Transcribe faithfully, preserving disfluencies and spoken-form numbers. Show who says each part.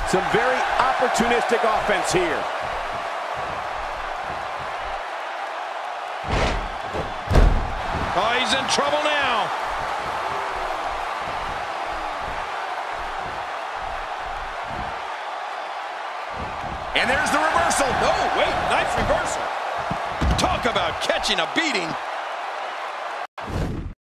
Speaker 1: Some very opportunistic offense here.
Speaker 2: Oh, he's in trouble now.
Speaker 1: And there's the reversal.
Speaker 2: Oh, wait, nice reversal. Talk about catching a beating.